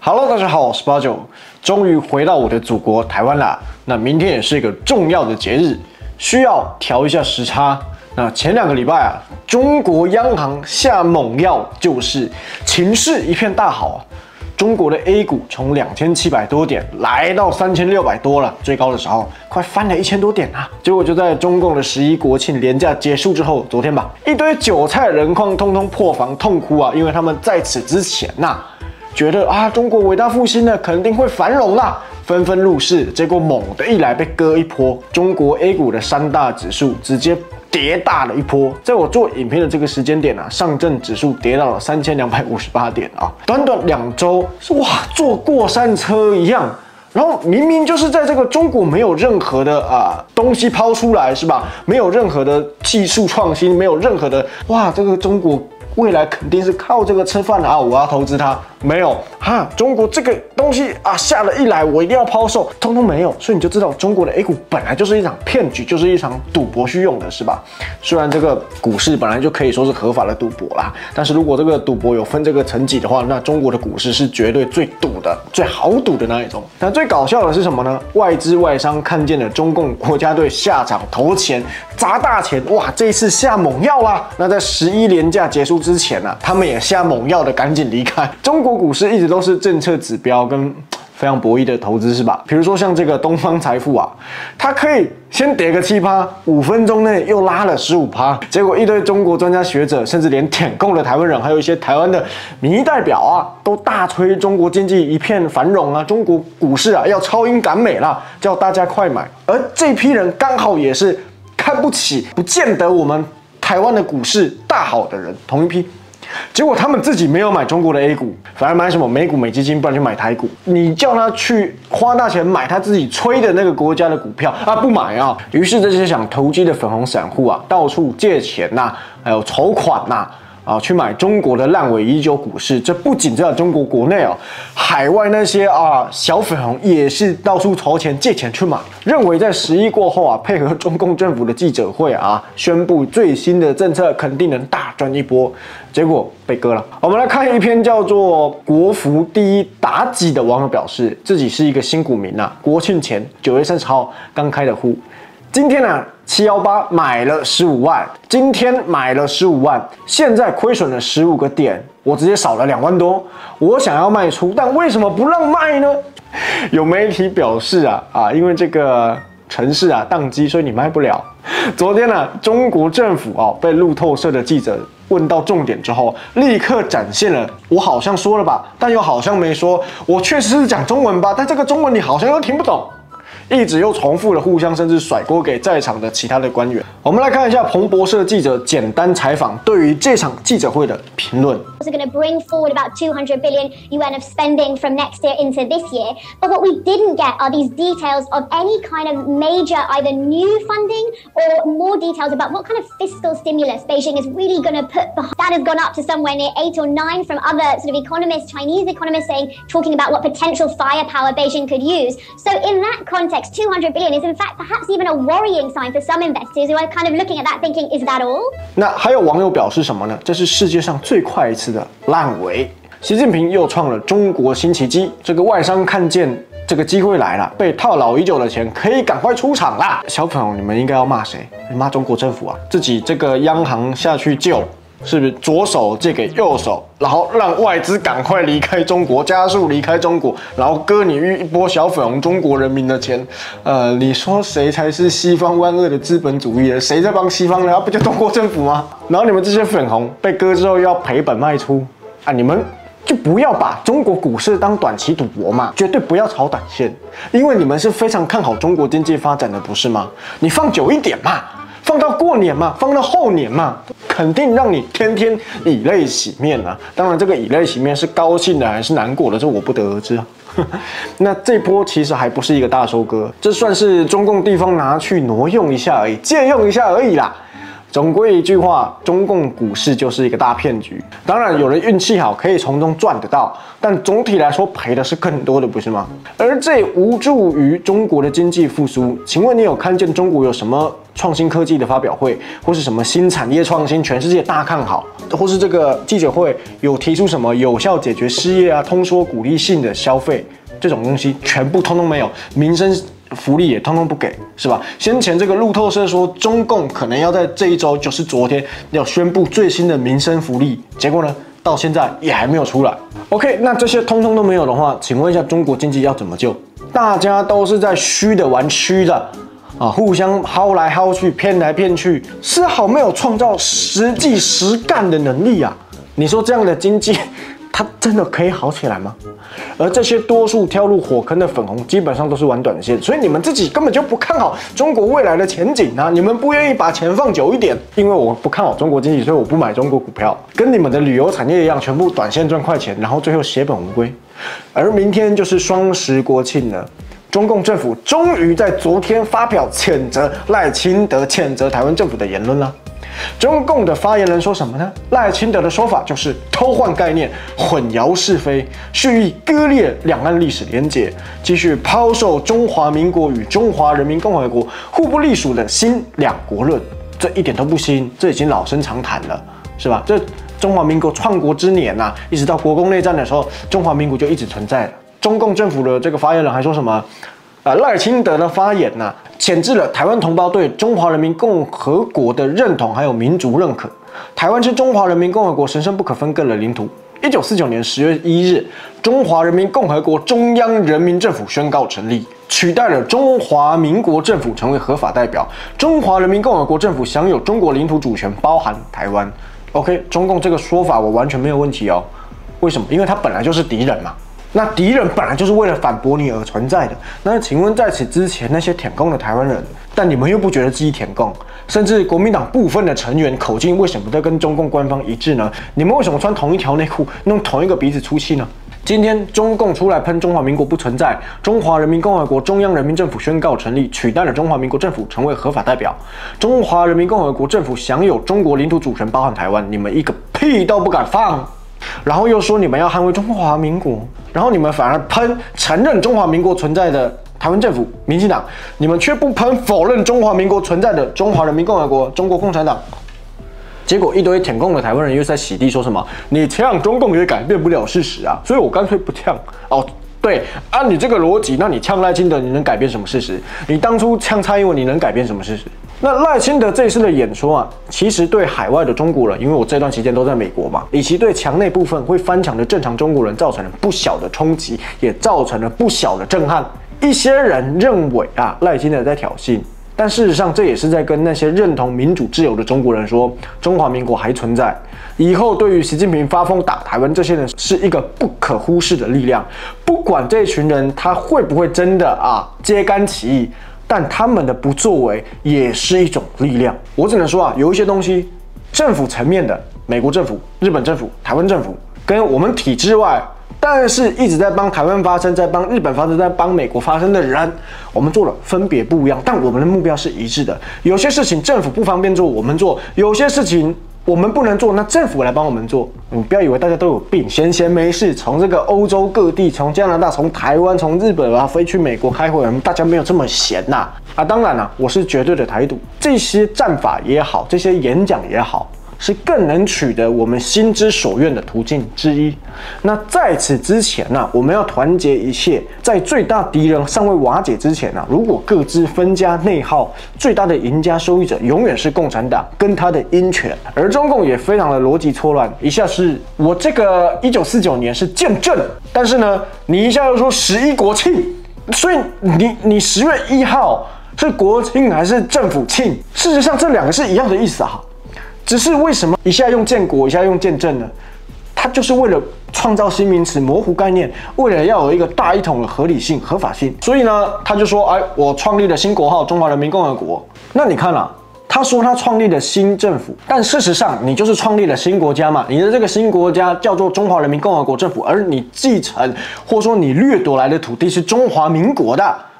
Hello， 大家好，我是89，终于回到我的祖国台湾啦。那明天也是一个重要的节日，需要调一下时差。那前2个礼拜啊，中国央行下猛药，就是情势一片大好啊。中国的 A 股从2700多点来到3600多了，最高的时候快翻了1000多点啊！结果就在中共的11国庆连假结束之后，昨天吧，一堆韭菜人矿通通破防痛哭啊，因为他们在此之前觉得啊，中国伟大复兴了，肯定会繁荣啦，纷纷入市，结果猛的一来被割一波，中国 A 股的3大指数直接跌大了一波。在我做影片的这个时间点上证指数跌到了3258点啊，短短2周是哇，坐过山车一样。然后明明就是在这个中国没有任何的东西抛出来是吧？没有任何的技术创新，没有任何的哇，这个中国未来肯定是靠这个吃饭的我要投资它。没有中国这个东西下了一来我一定要抛售，通通没有，所以你就知道中国的 A 股本来就是一场骗局，就是一场赌博去用的，是吧？虽然这个股市本来就可以说是合法的赌博啦，但是如果这个赌博有分这个层级的话，那中国的股市是绝对最赌的、最好赌的那一种。但最搞笑的是什么呢？外资外商看见了中共国家队下场投钱砸大钱，哇，这一次下猛药啦！那在11连假结束之前他们也下猛药的赶紧离开。中国股市一直都是政策指标跟非常博弈的投资，是吧？比如说像这个东方财富它可以先跌个7%，5分钟内又拉了15%，结果一堆中国专家学者，甚至连舔共的台湾人，还有一些台湾的民意代表都大吹中国经济一片繁荣中国股市要超英赶美啦，叫大家快买。而这批人刚好也是看不起，不见得我们台湾的股市大好的人，同一批。结果他们自己没有买中国的 A 股，反而买什么美股、美基金，不然就买台股。你叫他去花大钱买他自己吹的那个国家的股票不买于是这些想投机的粉红散户到处借钱还有筹款去买中国的烂尾已久股市。这不仅在中国国内海外那些小粉红也是到处筹钱借钱去买，认为在11过后配合中共政府的记者会宣布最新的政策肯定能大赚一波，结果被割了。我们来看一篇叫做国服第一妲己的网友表示，自己是一个新股民国庆前9月30号刚开的户，今天718买了15万，今天买了15万，现在亏损了15个点，我直接少了2万多。我想要卖出，但为什么不让卖呢？有媒体表示因为这个程式宕机，所以你卖不了。昨天中国政府被路透社的记者问到重点之后，立刻展现了我好像说了吧，但又好像没说。我确实是讲中文吧，但这个中文你好像又听不懂。一直又重复了互相甚至甩锅给在场的其他的官员。我们来看一下彭博社记者简单采访对于这场记者会的评论。 Also going to bring forward about 200 billion yuan of spending from next year into this year. But what we didn't get are these details of any kind of major either new funding or more details about what kind of fiscal stimulus Beijing is really going to put behind. That has gone up to somewhere near 8 or 9 from other sort of economists, Chinese economists talking about what potential firepower Beijing could use. So in that context, 200 billion is in fact perhaps even a worrying sign for some investors who are kind of looking at that thinking, is that all? 那还有网友表示什么呢？这是世界上最快一次的烂尾。习近平又创了中国新奇迹，这个外商看见这个机会来了，被套牢已久的钱可以赶快出场啦！小粉红，你们应该要骂谁？骂中国政府自己这个央行下去救。是不是左手借给右手，然后让外资赶快离开中国，加速离开中国，然后割你一波小粉红中国人民的钱？你说谁才是西方万恶的资本主义？谁在帮西方呢？不就中国政府吗？然后你们这些粉红被割之后又要赔本卖出你们就不要把中国股市当短期赌博嘛，绝对不要炒短线，因为你们是非常看好中国经济发展的，不是吗？你放久一点嘛。放到过年嘛，放到后年嘛，肯定让你天天以泪洗面当然，这个以泪洗面是高兴的还是难过的，这我不得而知那这波其实还不是一个大收割，这算是中共地方拿去挪用一下而已，借用一下而已啦。总归一句话，中共股市就是一个大骗局。当然，有人运气好可以从中赚得到，但总体来说赔的是更多的，不是吗？而这无助于中国的经济复苏。请问你有看见中国有什么创新科技的发表会，或是什么新产业创新，全世界大看好，或是这个记者会有提出什么有效解决失业啊、通缩鼓励性的消费这种东西，全部通通没有，民生福利也通通不给，是吧？先前这个路透社说中共可能要在这一周，就是昨天要宣布最新的民生福利，结果呢，到现在也还没有出来。OK， 那这些通通都没有的话，请问一下中国经济要怎么救？大家都是在虚的玩虚的。互相薅来薅去，骗来骗去，丝毫没有创造实际实干的能力啊！你说这样的经济，它真的可以好起来吗？而这些多数跳入火坑的粉红，基本上都是玩短线，所以你们自己根本就不看好中国未来的前景啊！你们不愿意把钱放久一点，因为我不看好中国经济，所以我不买中国股票，跟你们的旅游产业一样，全部短线赚快钱，然后最后血本无归。而明天就是双十国庆了。中共政府终于在昨天发表谴责赖清德谴责台湾政府的言论了。中共的发言人说什么呢？赖清德的说法就是偷换概念、混淆是非，蓄意割裂两岸历史连结，继续抛售中华民国与中华人民共和国互不隶属的新两国论。这一点都不新，这已经老生常谈了，是吧？这中华民国创国之年啊，一直到国共内战的时候，中华民国就一直存在了。中共政府的这个发言人还说什么？赖清德的发言呢，谴制了台湾同胞对中华人民共和国的认同还有民族认可。台湾是中华人民共和国神圣不可分割的领土。1949年10月1日，中华人民共和国中央人民政府宣告成立，取代了中华民国政府成为合法代表。中华人民共和国政府享有中国领土主权，包含台湾。OK， 中共这个说法我完全没有问题哦。为什么？因为他本来就是敌人嘛。那敌人本来就是为了反驳你而存在的。那请问在此之前那些舔共的台湾人，但你们又不觉得自己舔共，甚至国民党部分的成员口径为什么都跟中共官方一致呢？你们为什么穿同一条内裤，弄同一个鼻子出气呢？今天中共出来喷中华民国不存在，中华人民共和国中央人民政府宣告成立，取代了中华民国政府成为合法代表。中华人民共和国政府享有中国领土主权，包含台湾，你们一个屁都不敢放。然后又说你们要捍卫中华民国，然后你们反而喷承认中华民国存在的台湾政府、民进党，你们却不喷否认中华民国存在的中华人民共和国、中国共产党。结果一堆舔共的台湾人又在洗地，说什么你呛中共也改变不了事实啊，所以我干脆不呛哦。对，按你这个逻辑，那你呛赖清德，你能改变什么事实？你当初呛蔡英文，你能改变什么事实？那赖清德这一次的演说啊，其实对海外的中国人，因为我这段期间都在美国嘛，以及对墙内部分会翻墙的正常中国人造成了不小的冲击，也造成了不小的震撼。一些人认为啊，赖清德在挑衅。但事实上，这也是在跟那些认同民主自由的中国人说，中华民国还存在。以后对于习近平发疯打台湾，这些人是一个不可忽视的力量。不管这一群人他会不会真的揭竿起义，但他们的不作为也是一种力量。我只能说有一些东西，政府层面的，美国政府、日本政府、台湾政府，跟我们体制外。但是一直在帮台湾发声，在帮日本发声，在帮美国发声的人，我们做了分别不一样，但我们的目标是一致的。有些事情政府不方便做，我们做；有些事情我们不能做，那政府来帮我们做。你不要以为大家都有病，闲闲没事，从这个欧洲各地，从加拿大，从台湾，从日本飞去美国开会，大家没有这么闲呐。当然啦，我是绝对的台独，这些战法也好，这些演讲也好。是更能取得我们心之所愿的途径之一。那在此之前呢，我们要团结一切，在最大敌人尚未瓦解之前呢，如果各自分家内耗，最大的赢家受益者永远是共产党跟他的鹰犬。而中共也非常的逻辑错乱，一下是我这个1949年是建政，但是呢，你一下又说11国庆，所以你10月1号是国庆还是政府庆？事实上这两个是一样的意思啊。只是为什么一下用建国，一下用建政呢？它就是为了创造新名词，模糊概念，为了要有一个大一统的合理性、合法性。所以呢，他就说，我创立了新国号中华人民共和国。那你看啊，他说他创立了新政府，但事实上你就是创立了新国家嘛。你的这个新国家叫做中华人民共和国政府，而你继承或说你掠夺来的土地是中华民国的。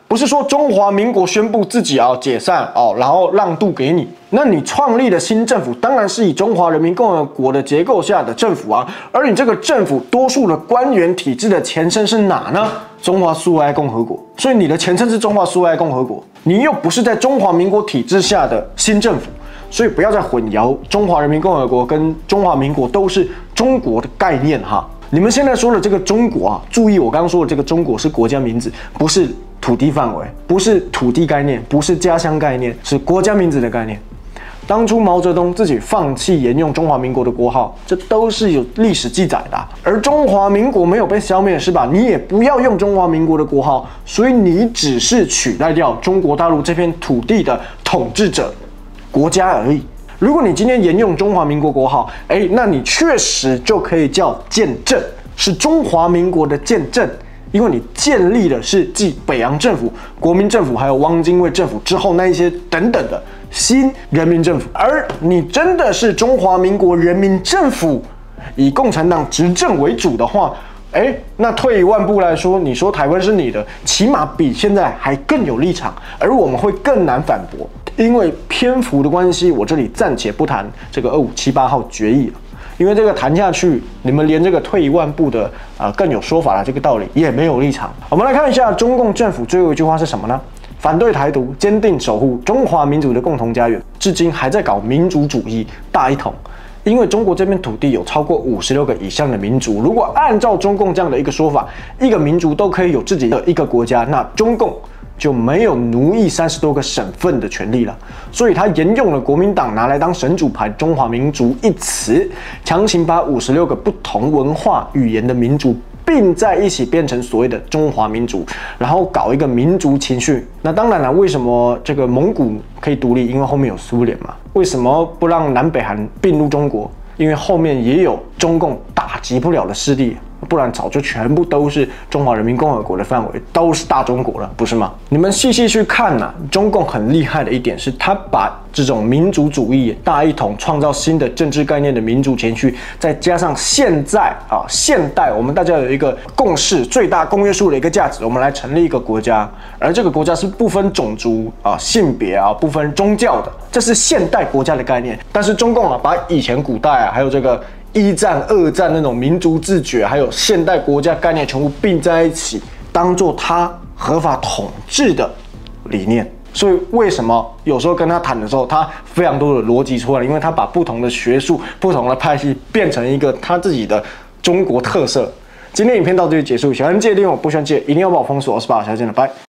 不是说中华民国宣布自己解散然后让渡给你。那你创立的新政府当然是以中华人民共和国的结构下的政府啊，而你这个政府多数的官员体制的前身是哪呢？中华苏维埃共和国。所以你的前身是中华苏维埃共和国，你又不是在中华民国体制下的新政府，所以不要再混淆中华人民共和国跟中华民国都是中国的概念哈。你们现在说的这个中国注意我刚刚说的这个中国是国家名字，不是土地范围，不是土地概念，不是家乡概念，是国家名字的概念。当初毛泽东自己放弃沿用中华民国的国号，这都是有历史记载的。而中华民国没有被消灭是吧？你也不要用中华民国的国号，所以你只是取代掉中国大陆这片土地的统治者国家而已。如果你今天沿用中华民国国号，那你确实就可以叫建政，是中华民国的建政。因为你建立的是继北洋政府、国民政府还有汪精卫政府之后那一些等等的新人民政府，而你真的是中华民国人民政府，以共产党执政为主的话，那退一万步来说，你说台湾是你的，起码比现在还更有立场，而我们会更难反驳。因为篇幅的关系，我这里暂且不谈这个2578号决议了。因为这个谈下去，你们连这个退一万步的更有说法的这个道理也没有立场。我们来看一下中共政府最后一句话是什么呢？反对台独，坚定守护中华民族的共同家园，至今还在搞民族主义大一统。因为中国这片土地有超过56个以上的民族，如果按照中共这样的一个说法，一个民族都可以有自己的一个国家，那中共就没有奴役30多个省份的权利了，所以他沿用了国民党拿来当神主牌"中华民族"一词，强行把56个不同文化语言的民族并在一起变成所谓的中华民族，然后搞一个民族情绪。那当然了，为什么这个蒙古可以独立？因为后面有苏联嘛。为什么不让南北韩并入中国？因为后面也有中共打击不了的势力。不然早就全部都是中华人民共和国的范围，都是大中国了，不是吗？你们细细去看中共很厉害的一点是，他把这种民族主义大一统、创造新的政治概念的民族情绪，再加上现代我们大家有一个共识、最大公约数的一个价值，我们来成立一个国家，而这个国家是不分种族性别不分宗教的，这是现代国家的概念。但是中共把以前古代还有这个1战、2战那种民族自觉，还有现代国家概念全部并在一起，当做他合法统治的理念。所以为什么有时候跟他谈的时候，他非常多的逻辑出来，因为他把不同的学术、不同的派系变成一个他自己的中国特色。今天影片到这里结束，喜欢记得订阅我，不喜欢记得一定要帮我封锁。我是巴尔，下次见了，拜。